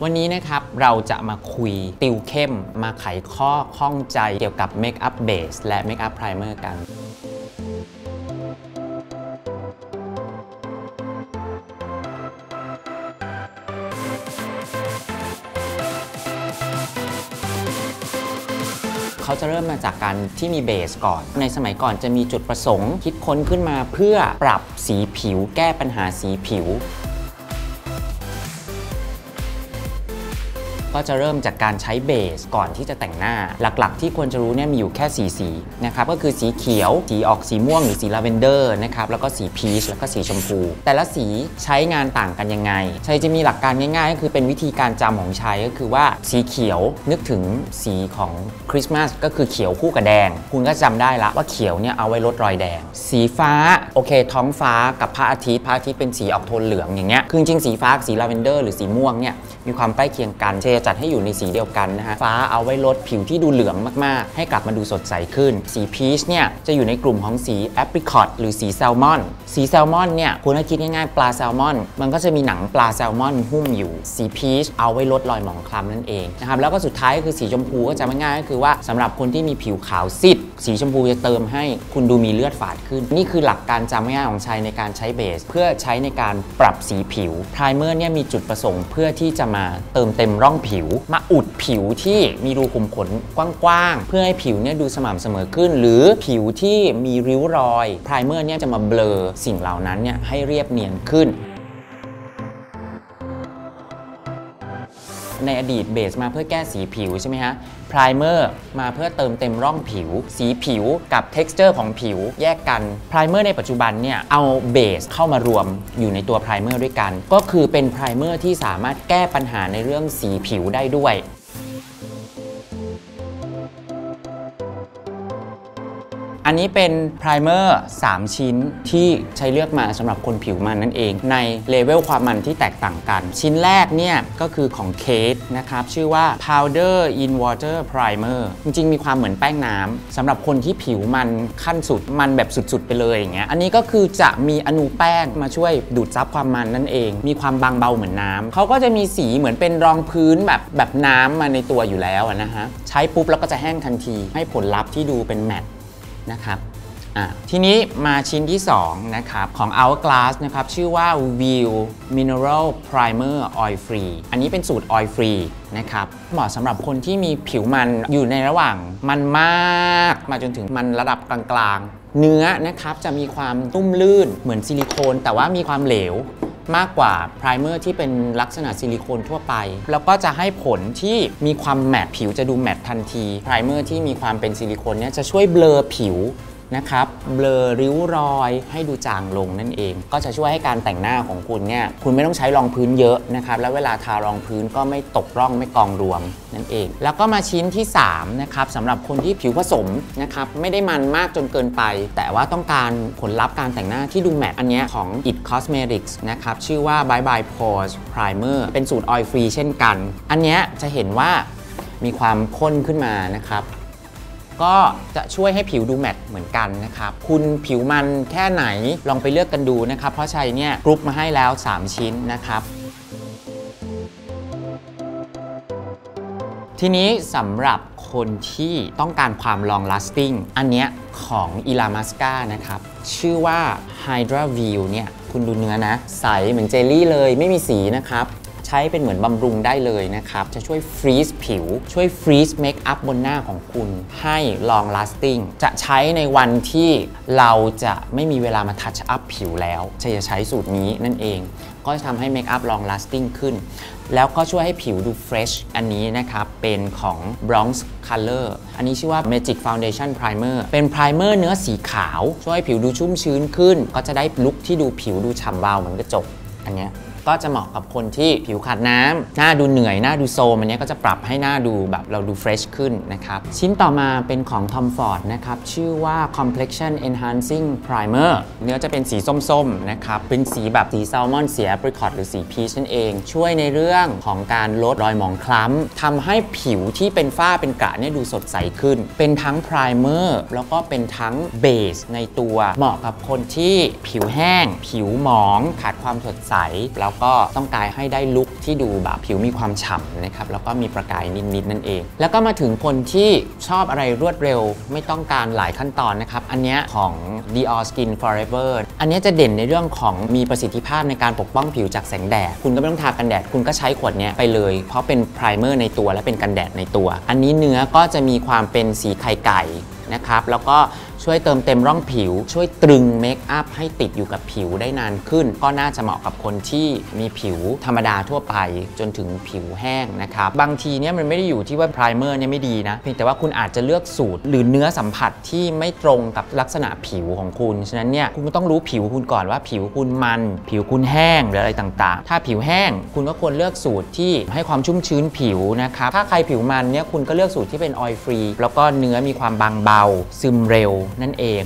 วันนี้นะครับเราจะมาคุยติวเข้มมาไขข้อข้องใจเกี่ยวกับเมคอัพเบสและเมคอัพไพรเมอร์กันเขาจะเริ่มมาจากการที่มีเบสก่อนในสมัยก่อนจะมีจุดประสงค์คิดค้นขึ้นมาเพื่อปรับสีผิวแก้ปัญหาสีผิวก็จะเริ่มจากการใช้เบสก่อนที่จะแต่งหน้าหลักๆที่ควรจะรู้เนี่ยมีอยู่แค่สีนะครับก็คือสีเขียวสีออกสีม่วงหรือสีลาเวนเดอร์นะครับแล้วก็สีพีชแล้วก็สีชมพูแต่ละสีใช้งานต่างกันยังไงชัยจะมีหลักการง่ายๆก็คือเป็นวิธีการจำของชัยก็คือว่าสีเขียวนึกถึงสีของคริสต์มาสก็คือเขียวคู่กับแดงคุณก็จำได้ละว่าเขียวเนี่ยเอาไว้ลดรอยแดงสีฟ้าโอเคท้องฟ้ากับพระอาทิตย์เป็นสีออกโทนเหลืองอย่างเงี้ยคือจริงสีฟ้ากับสีลาเวนเดอร์หรือสีม่วงเนี่ยมีความใกล้เคียงกันเชจัดให้อยู่ในสีเดียวกันนะฮะฟ้าเอาไว้ลดผิวที่ดูเหลืองมากๆให้กลับมาดูสดใสขึ้นสีพีชเนี่ยจะอยู่ในกลุ่มของสีแอปริคอตหรือสีแซลมอนเนี่ยคุณคิดง่ายๆปลาแซลมอนมันก็จะมีหนังปลาแซลมอนหุ้มอยู่สีพีชเอาไว้ลดรอยหมองคล้ำนั่นเองนะครับแล้วก็สุดท้ายก็คือสีชมพูก็จะง่ายๆก็คือว่าสำหรับคนที่มีผิวขาวซีดสีชมพูจะเติมให้คุณดูมีเลือดฝาดขึ้นนี่คือหลักการจำง่ายๆของชัยในการใช้เบสเพื่อใช้ในการปรับสีผิวไพรเมอร์เนี่ยมีจุดประสงค์เพื่อที่จะมาเติมเต็มร่องผิวมาอุดผิวที่มีรูขุมขนกว้างๆเพื่อให้ผิวเนี่ยดูสม่ำเสมอขึ้นหรือผิวที่มีริ้วรอยไพรเมอร์เนี่ยจะมาเบลอสิ่งเหล่านั้นเนี่ยให้เรียบเนียนขึ้นในอดีตเบสมาเพื่อแก้สีผิวใช่ไหมฮะไพรเมอร์มาเพื่อเติมเต็มร่องผิวสีผิวกับ texture ของผิวแยกกันไพรเมอร์ในปัจจุบันเนี่ยเอาเบสเข้ามารวมอยู่ในตัวไพรเมอร์ด้วยกันก็คือเป็นไพรเมอร์ที่สามารถแก้ปัญหาในเรื่องสีผิวได้ด้วยอันนี้เป็นไพรเมอร์3ชิ้นที่ใช้เลือกมาสำหรับคนผิวมันนั่นเองในเลเวลความมันที่แตกต่างกันชิ้นแรกเนี่ยก็คือของเคทนะครับชื่อว่า powder in water primer จริงๆมีความเหมือนแป้งน้ำสำหรับคนที่ผิวมันขั้นสุดมันแบบสุดๆไปเลยอย่างเงี้ยอันนี้ก็คือจะมีอนูแป้งมาช่วยดูดซับความมันนั่นเองมีความบางเบาเหมือนน้ำเขาก็จะมีสีเหมือนเป็นรองพื้นแบบน้ำมาในตัวอยู่แล้วนะฮะใช้ปุ๊บแล้วก็จะแห้งทันทีให้ผลลัพธ์ที่ดูเป็นแมตต์นะครับทีนี้มาชิ้นที่2นะครับของ Hourglass นะครับชื่อว่า View Mineral Primer Oil Free อันนี้เป็นสูตร Oil Free นะครับเหมาะสำหรับคนที่มีผิวมันอยู่ในระหว่างมันมากมาจนถึงมันระดับกลางๆเนื้อนะครับจะมีความนุ่มลื่นเหมือนซิลิโคนแต่ว่ามีความเหลวมากกว่าไพรเมอร์ที่เป็นลักษณะซิลิโคนทั่วไปแล้วก็จะให้ผลที่มีความแมตต์ผิวจะดูแมตต์ทันทีไพรเมอร์ที่มีความเป็นซิลิโคนเนี่ยจะช่วยเบลอผิวนะครับเบลอริ้วรอยให้ดูจางลงนั่นเองก็จะช่วยให้การแต่งหน้าของคุณเนี่ยคุณไม่ต้องใช้รองพื้นเยอะนะครับแล้วเวลาทารองพื้นก็ไม่ตกร่องไม่กองรวมนั่นเองแล้วก็มาชิ้นที่3นะครับสำหรับคนที่ผิวผสมนะครับไม่ได้มันมากจนเกินไปแต่ว่าต้องการผลลัพธ์การแต่งหน้าที่ดูแมตต์อันนี้ของ It Cosmetics นะครับชื่อว่า Bye Bye Pores Primer เป็นสูตร Oil Free เช่นกันอันนี้จะเห็นว่ามีความข้นขึ้นมานะครับก็จะช่วยให้ผิวดูแมตต์เหมือนกันนะครับคุณผิวมันแค่ไหนลองไปเลือกกันดูนะครับเพราะชัยเนี่ยกรุ๊ปมาให้แล้ว3ชิ้นนะครับทีนี้สำหรับคนที่ต้องการความ long lasting อันเนี้ยของ Illamasqua นะครับชื่อว่า Hydra View เนี่ยคุณดูเนื้อนะใสเหมือนเจลลี่เลยไม่มีสีนะครับใช้เป็นเหมือนบำรุงได้เลยนะครับจะช่วยฟรีซผิวช่วยฟรีซเมคอัพบนหน้าของคุณให้ long lasting จะใช้ในวันที่เราจะไม่มีเวลามาทัชอัพผิวแล้วจะใช้สูตรนี้นั่นเองก็จะทำให้เมคอัพ long lasting ขึ้นแล้วก็ช่วยให้ผิวดู fresh อันนี้นะครับเป็นของ Bronze Color อันนี้ชื่อว่า Magic Foundation Primer เป็น primer เนื้อสีขาวช่วยให้ผิวดูชุ่มชื้นขึ้นก็จะได้ลุคที่ดูผิวดูฉ่ำวาวเหมือนกระจกอันนี้ก็จะเหมาะกับคนที่ผิวขาดน้ำหน้าดูเหนื่อยหน้าดูโซมอันนี้ก็จะปรับให้หน้าดูแบบเราดูเฟรชขึ้นนะครับชิ้นต่อมาเป็นของ Tom Ford นะครับชื่อว่า Complexion Enhancing Primer เนื้อจะเป็นสีส้มๆนะครับเป็นสีแบบสีแซลมอนสีแอปริคอตหรือสีพีชนั่นเองช่วยในเรื่องของการลดรอยหมองคล้ำทำให้ผิวที่เป็นฝ้าเป็นกระเนี่ยดูสดใสขึ้นเป็นทั้ง Primer แล้วก็เป็นทั้งเบสในตัวเหมาะกับคนที่ผิวแห้งผิวหมองขาดความสดใสแล้วแล้วก็ต้องการให้ได้ลุคที่ดูแบบผิวมีความฉ่ำนะครับแล้วก็มีประกายนิดๆนั่นเองแล้วก็มาถึงคนที่ชอบอะไรรวดเร็วไม่ต้องการหลายขั้นตอนนะครับอันนี้ของ Dior Skin Forever อันนี้จะเด่นในเรื่องของมีประสิทธิภาพในการปกป้องผิวจากแสงแดดคุณก็ไม่ต้องทากันแดดคุณก็ใช้ขวดนี้ไปเลยเพราะเป็นไพรเมอร์ในตัวและเป็นกันแดดในตัวอันนี้เนื้อก็จะมีความเป็นสีไข่ไก่นะครับแล้วก็ช่วยเติมเต็มร่องผิวช่วยตรึงเมคอัพให้ติดอยู่กับผิวได้นานขึ้นก็น่าจะเหมาะกับคนที่มีผิวธรรมดาทั่วไปจนถึงผิวแห้งนะครับบางทีเนี่ยมันไม่ได้อยู่ที่ว่าไพรเมอร์เนี่ยไม่ดีนะเพียงแต่ว่าคุณอาจจะเลือกสูตรหรือเนื้อสัมผัสที่ไม่ตรงกับลักษณะผิวของคุณฉะนั้นเนี่ยคุณก็ต้องรู้ผิวคุณก่อนว่าผิวคุณมันผิวคุณแห้งหรืออะไรต่างๆถ้าผิวแห้งคุณก็ควรเลือกสูตรที่ให้ความชุ่มชื้นผิวนะครับถ้าใครผิวมันเนี่ยคุณก็เลือกสูตรที่เป็นออยล์ฟรีแล้วก็เนื้อมีความบางเบาซึมเร็วนั่นเอง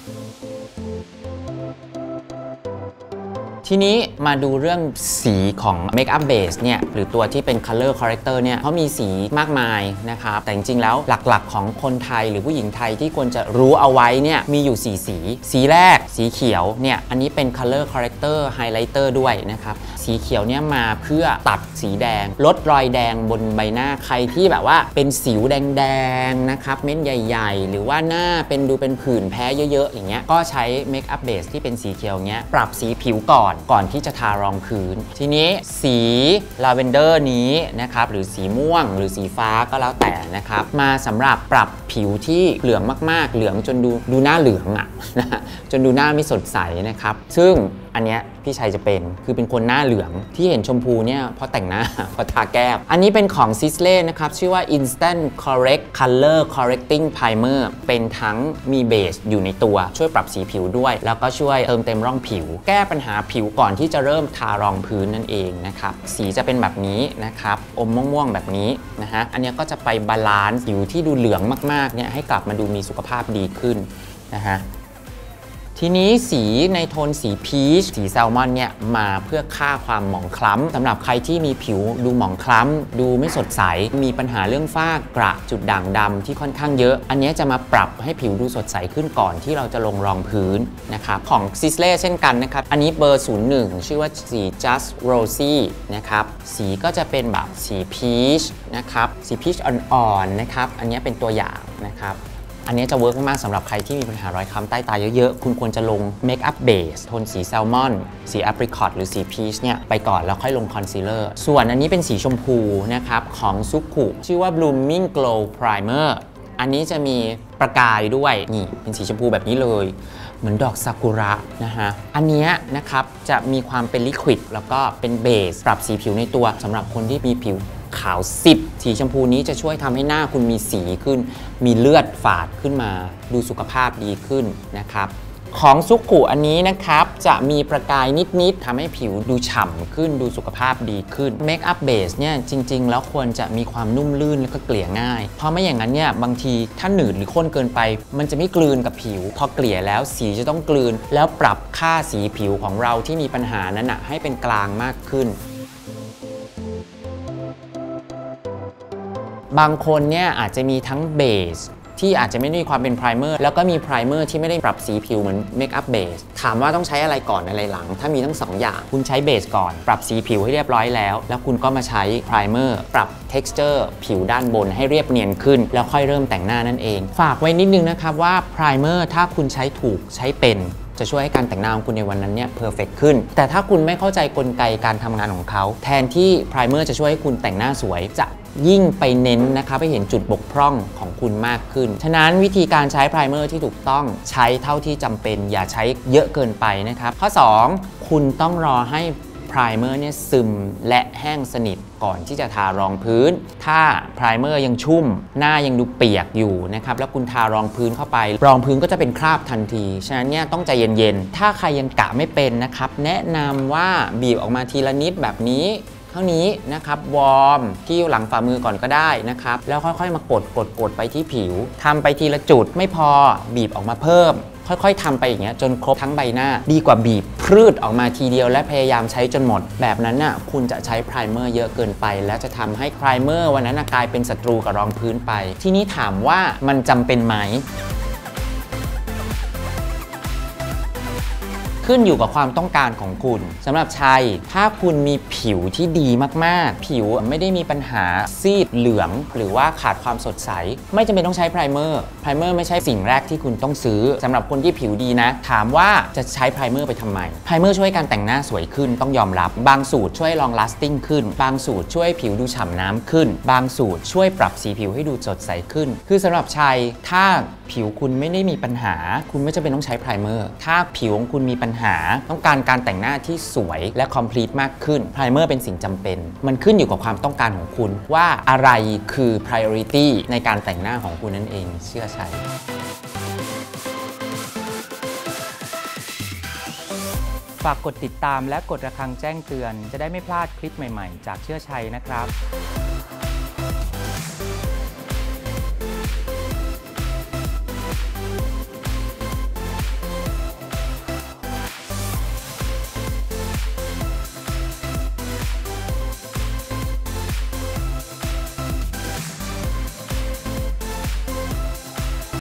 ทีนี้มาดูเรื่องสีของ Makeup Base เนี่ยหรือตัวที่เป็น Color Corrector เนี่ยเขามีสีมากมายนะครับแต่จริงๆแล้วหลักๆของคนไทยหรือผู้หญิงไทยที่ควรจะรู้เอาไว้เนี่ยมีอยู่4สีแรกสีเขียวเนี่ยอันนี้เป็น Color Corrector Highlighter ด้วยนะครับสีเขียวเนี่ยมาเพื่อตัดสีแดงลดรอยแดงบนใบหน้าใครที่แบบว่าเป็นสิวแดงๆนะครับเม็ดใหญ่ๆหรือว่าหน้าเป็นดูเป็นผื่นแพ้เยอะๆอย่างเงี้ยก็ใช้ Makeup Base ที่เป็นสีเขียวเงี้ยปรับสีผิวก่อนที่จะทารองพื้นทีนี้สีลาเวนเดอร์นี้นะครับหรือสีม่วงหรือสีฟ้าก็แล้วแต่นะครับมาสำหรับปรับผิวที่เหลืองมากๆเหลืองจนดูหน้าเหลืองอ่ะนะจนดูหน้าไม่สดใสนะครับซึ่งอันเนี้ยพี่ชัยจะเป็นคนหน้าเหลืองที่เห็นชมพูเนี่ยเพราะแต่งหน้าเพราะทาแก้มอันนี้เป็นของ Sisley นะครับชื่อว่า Instant Correct Color Correcting Primer เป็นทั้งมีเบสอยู่ในตัวช่วยปรับสีผิวด้วยแล้วก็ช่วยเติมเต็มร่องผิวแก้ปัญหาผิวก่อนที่จะเริ่มทารองพื้นนั่นเองนะครับสีจะเป็นแบบนี้นะครับอมม่วงๆแบบนี้นะฮะอันนี้ก็จะไปบาลานซ์ผิวที่ดูเหลืองมากๆเนี่ยให้กลับมาดูมีสุขภาพดีขึ้นนะฮะทีนี้สีในโทนสีพีชสีแซลมอนเนี่ยมาเพื่อฆ่าความหมองคล้ำสำหรับใครที่มีผิวดูหมองคล้ำดูไม่สดใสมีปัญหาเรื่องฝ้ากระจุดด่างดำที่ค่อนข้างเยอะอันนี้จะมาปรับให้ผิวดูสดใสขึ้นก่อนที่เราจะลงรองพื้นนะครับของ Sisley เช่นกันนะครับอันนี้เบอร์ 01 ชื่อว่าสี Just Rosy นะครับสีก็จะเป็นแบบสีพีชนะครับสีพีชอ่อนๆนะครับอันนี้เป็นตัวอย่างนะครับอันนี้จะเวิร์กมากๆสำหรับใครที่มีปัญหารอยคล้ำใต้ตาเยอะๆคุณควรจะลงเมคอัพเบสโทนสีแซลมอนสีแอปริคอตหรือสีพีชเนี่ยไปก่อนแล้วค่อยลงคอนซีลเลอร์ส่วนอันนี้เป็นสีชมพูนะครับของซุกุชื่อว่า Blooming Glow Primer อันนี้จะมีประกายด้วยนี่เป็นสีชมพูแบบนี้เลยเหมือนดอกซากุระนะฮะอันนี้นะครับจะมีความเป็นลิควิดแล้วก็เป็นเบสปรับสีผิวในตัวสำหรับคนที่มีผิวขาว10สีชมพูนี้จะช่วยทำให้หน้าคุณมีสีขึ้นมีเลือดฝาดขึ้นมาดูสุขภาพดีขึ้นนะครับของซุกุอันนี้นะครับจะมีประกายนิดๆทำให้ผิวดูฉ่ำขึ้นดูสุขภาพดีขึ้นเมคอัพเบสเนี่ยจริงๆแล้วควรจะมีความนุ่มลื่นแล้วก็เกลี่ยง่ายเพราะไม่อย่างนั้นเนี่ยบางทีถ้าหนืดหรือข้นเกินไปมันจะไม่กลืนกับผิวพอเกลี่ยแล้วสีจะต้องกลืนแล้วปรับค่าสีผิวของเราที่มีปัญหานั้นนะให้เป็นกลางมากขึ้นบางคนเนี่ยอาจจะมีทั้งเบสที่อาจจะไม่ได้มีความเป็นไพรเมอร์แล้วก็มีไพรเมอร์ที่ไม่ได้ปรับสีผิวเหมือนเมคอัพเบสถามว่าต้องใช้อะไรก่อนอะไรหลังถ้ามีทั้ง2 อย่างคุณใช้เบสก่อนปรับสีผิวให้เรียบร้อยแล้วคุณก็มาใช้ไพรเมอร์ปรับ texture ผิวด้านบนให้เรียบเนียนขึ้นแล้วค่อยเริ่มแต่งหน้านั่นเองฝากไว้นิดนึงนะครับว่าไพรเมอร์ถ้าคุณใช้ถูกใช้เป็นจะช่วยให้การแต่งหน้าของคุณในวันนั้นเนี่ยเพอร์เฟกต์ขึ้นแต่ถ้าคุณไม่เข้าใจกลไกการทำงานของเขาแทนที่ไพรเมอร์จะช่วยให้คุณแต่งหน้าสวยจะยิ่งไปเน้นนะครับให้เห็นจุดบกพร่องของคุณมากขึ้นฉะนั้นวิธีการใช้ไพรเมอร์ที่ถูกต้องใช้เท่าที่จำเป็นอย่าใช้เยอะเกินไปนะครับข้อ2คุณต้องรอให้ไพรเมอร์เนี่ยซึมและแห้งสนิทก่อนที่จะทารองพื้นถ้าไพรเมอร์ยังชุ่มหน้ายังดูเปียกอยู่นะครับแล้วคุณทารองพื้นเข้าไปรองพื้นก็จะเป็นคราบทันทีฉะนั้นเนี่ยต้องใจเย็นๆถ้าใครยังกะไม่เป็นนะครับแนะนำว่าบีบออกมาทีละนิดแบบนี้เท่านี้นะครับวอร์มที่หลังฝ่ามือก่อนก็ได้นะครับแล้วค่อยๆมากดไปที่ผิวทำไปทีละจุดไม่พอบีบออกมาเพิ่มค่อยๆทำไปอย่างเงี้ยจนครบทั้งใบหน้าดีกว่าบีบพืดออกมาทีเดียวและพยายามใช้จนหมดแบบนั้นน่ะคุณจะใช้ไพรเมอร์เยอะเกินไปแล้วจะทำให้ไพรเมอร์วันนั้นกลายเป็นศัตรูกับรองพื้นไปทีนี้ถามว่ามันจำเป็นไหมขึ้นอยู่กับความต้องการของคุณสำหรับชัยถ้าคุณมีผิวที่ดีมากๆผิวไม่ได้มีปัญหาซีดเหลืองหรือว่าขาดความสดใสไม่จำเป็นต้องใช้ไพรเมอร์ไม่ใช่สิ่งแรกที่คุณต้องซื้อสำหรับคนที่ผิวดีนะถามว่าจะใช้ไพรเมอร์ไปทำไมไพรเมอร์ช่วยการแต่งหน้าสวยขึ้นต้องยอมรับบางสูตรช่วยลองลาสติ้งขึ้นบางสูตรช่วยผิวดูฉ่ำน้ำขึ้นบางสูตรช่วยปรับสีผิวให้ดูสดใสขึ้นคือสำหรับชัยถ้าผิวคุณไม่ได้มีปัญหาคุณไม่จำเป็นต้องใช้ไพรเมอร์ถ้าผิวของคุณมีปัญหาต้องการการแต่งหน้าที่สวยและคอมพลีทมากขึ้นไพรเมอร์เป็นสิ่งจำเป็นมันขึ้นอยู่กับความต้องการของคุณว่าอะไรคือ priority ในการแต่งหน้าของคุณนั่นเองเชื่อชัยฝากกดติดตามและกดระฆังแจ้งเตือนจะได้ไม่พลาดคลิปใหม่ๆจากเชื่อชัยนะครับ